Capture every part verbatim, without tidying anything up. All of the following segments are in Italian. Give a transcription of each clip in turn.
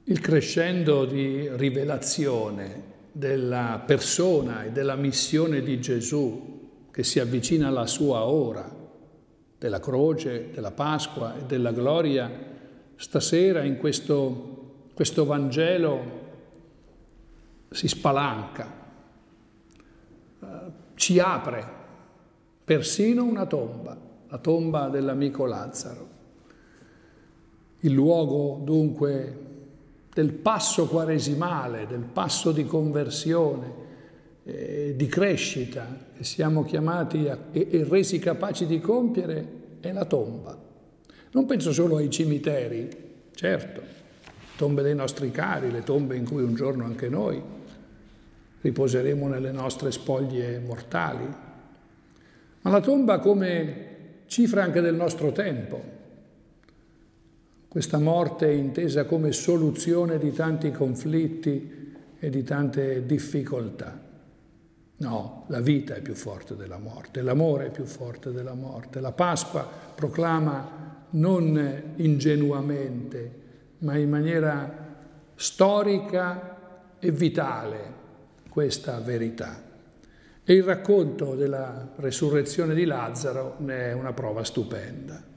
Il crescendo di rivelazione della persona e della missione di Gesù che si avvicina alla sua ora, della croce, della Pasqua e della gloria, stasera in questo, questo Vangelo si spalanca, eh, ci apre persino una tomba, la tomba dell'amico Lazzaro. Il luogo dunque del passo quaresimale, del passo di conversione, eh, di crescita che siamo chiamati a, e, e resi capaci di compiere è la tomba. Non penso solo ai cimiteri, certo, tombe dei nostri cari, le tombe in cui un giorno anche noi riposeremo nelle nostre spoglie mortali, ma la tomba come cifra anche del nostro tempo. Questa morte intesa come soluzione di tanti conflitti e di tante difficoltà. No, la vita è più forte della morte, l'amore è più forte della morte. La Pasqua proclama non ingenuamente, ma in maniera storica e vitale questa verità. E il racconto della resurrezione di Lazzaro ne è una prova stupenda.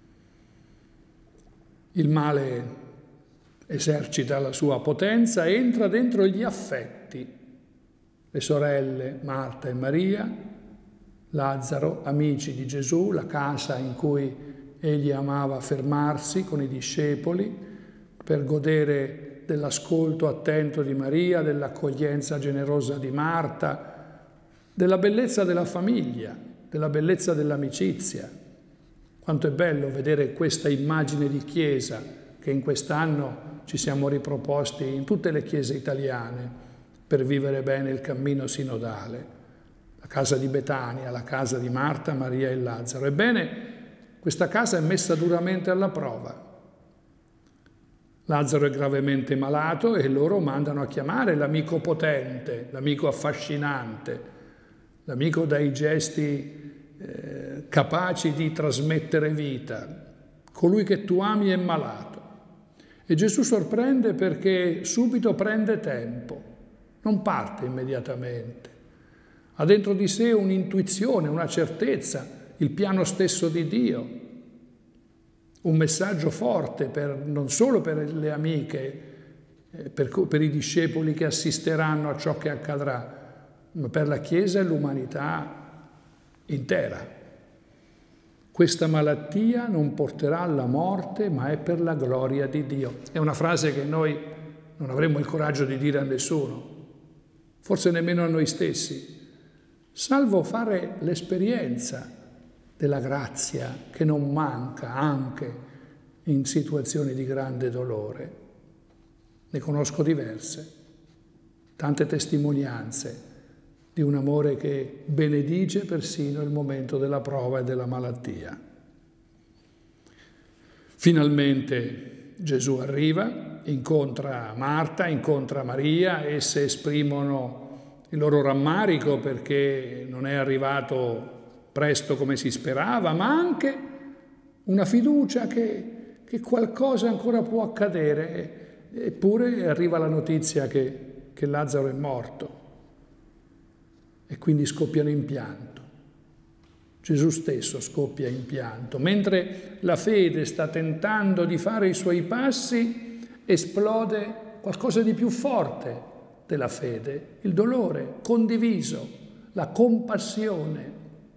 Il male esercita la sua potenza, entra dentro gli affetti. Le sorelle Marta e Maria, Lazzaro, amici di Gesù, la casa in cui egli amava fermarsi con i discepoli per godere dell'ascolto attento di Maria, dell'accoglienza generosa di Marta, della bellezza della famiglia, della bellezza dell'amicizia. Quanto è bello vedere questa immagine di chiesa che in quest'anno ci siamo riproposti in tutte le chiese italiane per vivere bene il cammino sinodale. La casa di Betania, la casa di Marta, Maria e Lazzaro. Ebbene, questa casa è messa duramente alla prova. Lazzaro è gravemente malato e loro mandano a chiamare l'amico potente, l'amico affascinante, l'amico dai gesti Eh, capaci di trasmettere vita, colui che tu ami è malato. E Gesù sorprende perché subito prende tempo, non parte immediatamente. Ha dentro di sé un'intuizione, una certezza, il piano stesso di Dio, un messaggio forte per, non solo per le amiche, eh, per, per i discepoli che assisteranno a ciò che accadrà, ma per la Chiesa e l'umanità intera. Questa malattia non porterà alla morte, ma è per la gloria di Dio. È una frase che noi non avremmo il coraggio di dire a nessuno, forse nemmeno a noi stessi, salvo fare l'esperienza della grazia che non manca anche in situazioni di grande dolore. Ne conosco diverse, tante testimonianze di un amore che benedice persino il momento della prova e della malattia. Finalmente Gesù arriva, incontra Marta, incontra Maria, esse esprimono il loro rammarico perché non è arrivato presto come si sperava, ma anche una fiducia che, che qualcosa ancora può accadere, eppure arriva la notizia che, che Lazzaro è morto. E quindi scoppiano in pianto. Gesù stesso scoppia in pianto. Mentre la fede sta tentando di fare i suoi passi, esplode qualcosa di più forte della fede, il dolore condiviso, la compassione,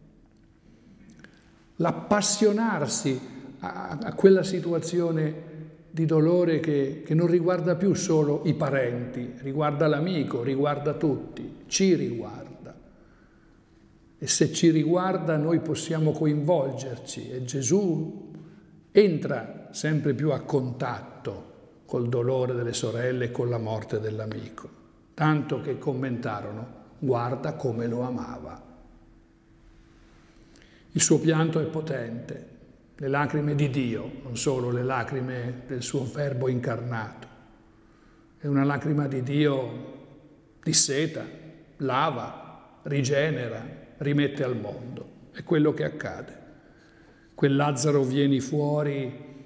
l'appassionarsi a, a quella situazione di dolore che, che non riguarda più solo i parenti, riguarda l'amico, riguarda tutti, ci riguarda. E se ci riguarda noi possiamo coinvolgerci e Gesù entra sempre più a contatto col dolore delle sorelle e con la morte dell'amico, tanto che commentarono: guarda come lo amava. Il suo pianto è potente, le lacrime di Dio, non solo le lacrime del suo Verbo incarnato. È una lacrima di Dio disseta, lava, rigenera, rimette al mondo. È quello che accade. Quel Lazzaro vieni fuori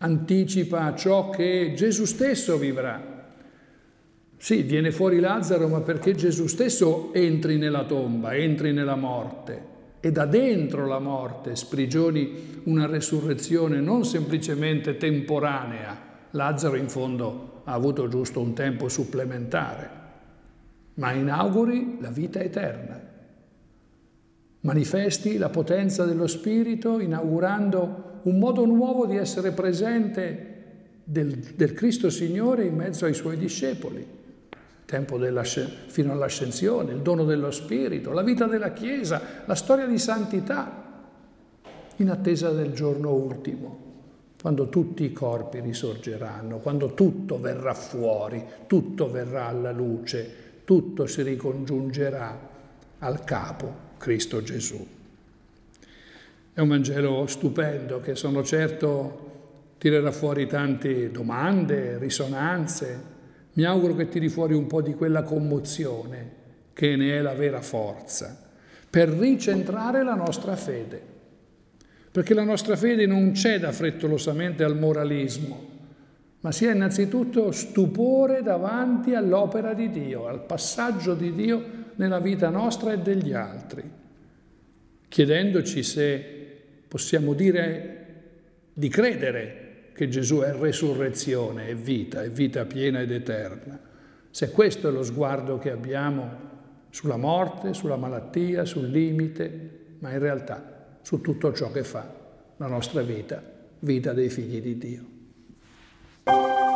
anticipa ciò che Gesù stesso vivrà. Sì, viene fuori Lazzaro, ma perché Gesù stesso entri nella tomba, entri nella morte e da dentro la morte sprigioni una resurrezione non semplicemente temporanea. Lazzaro in fondo ha avuto giusto un tempo supplementare, ma inauguri la vita eterna. Manifesti la potenza dello Spirito inaugurando un modo nuovo di essere presente del, del Cristo Signore in mezzo ai Suoi discepoli. Tempo della, fino all'ascensione, il dono dello Spirito, la vita della Chiesa, la storia di santità, in attesa del giorno ultimo, quando tutti i corpi risorgeranno, quando tutto verrà fuori, tutto verrà alla luce, tutto si ricongiungerà al capo, Cristo Gesù. È un Vangelo stupendo che sono certo tirerà fuori tante domande, risonanze. Mi auguro che tiri fuori un po' di quella commozione che ne è la vera forza, per ricentrare la nostra fede. Perché la nostra fede non ceda frettolosamente al moralismo, ma sia innanzitutto stupore davanti all'opera di Dio, al passaggio di Dio nella vita nostra e degli altri, chiedendoci se possiamo dire di credere che Gesù è resurrezione, è vita, è vita piena ed eterna. Se questo è lo sguardo che abbiamo sulla morte, sulla malattia, sul limite, ma in realtà su tutto ciò che fa la nostra vita, vita dei figli di Dio.